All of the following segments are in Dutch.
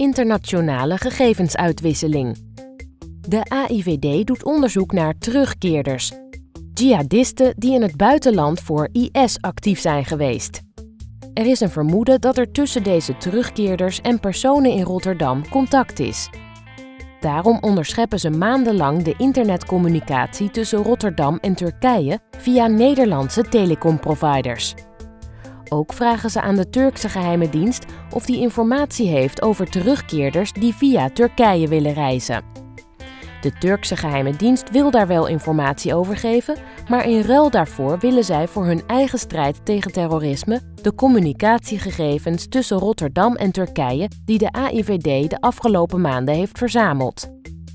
internationale gegevensuitwisseling. De AIVD doet onderzoek naar terugkeerders, jihadisten die in het buitenland voor IS actief zijn geweest. Er is een vermoeden dat er tussen deze terugkeerders en personen in Rotterdam contact is. Daarom onderscheppen ze maandenlang de internetcommunicatie tussen Rotterdam en Turkije via Nederlandse telecomproviders. Ook vragen ze aan de Turkse geheime dienst of die informatie heeft over terugkeerders die via Turkije willen reizen. De Turkse geheime dienst wil daar wel informatie over geven, maar in ruil daarvoor willen zij voor hun eigen strijd tegen terrorisme de communicatiegegevens tussen Rotterdam en Turkije die de AIVD de afgelopen maanden heeft verzameld.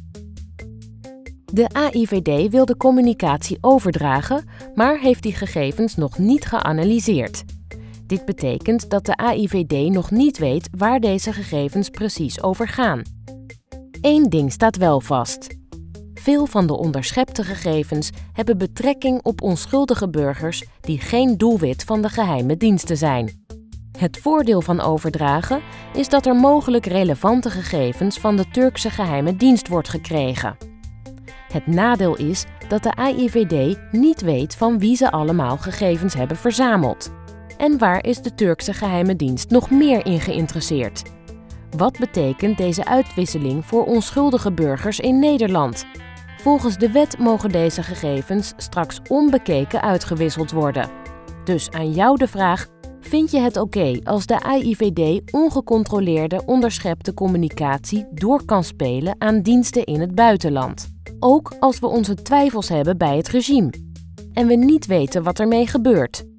De AIVD wil de communicatie overdragen, maar heeft die gegevens nog niet geanalyseerd. Dit betekent dat de AIVD nog niet weet waar deze gegevens precies over gaan. Eén ding staat wel vast. Veel van de onderschepte gegevens hebben betrekking op onschuldige burgers die geen doelwit van de geheime diensten zijn. Het voordeel van overdragen is dat er mogelijk relevante gegevens van de Turkse geheime dienst wordt gekregen. Het nadeel is dat de AIVD niet weet van wie ze allemaal gegevens hebben verzameld. En waar is de Turkse geheime dienst nog meer in geïnteresseerd? Wat betekent deze uitwisseling voor onschuldige burgers in Nederland? Volgens de wet mogen deze gegevens straks onbekeken uitgewisseld worden. Dus aan jou de vraag: vind je het oké als de AIVD ongecontroleerde onderschepte communicatie door kan spelen aan diensten in het buitenland? Ook als we onze twijfels hebben bij het regime en we niet weten wat ermee gebeurt.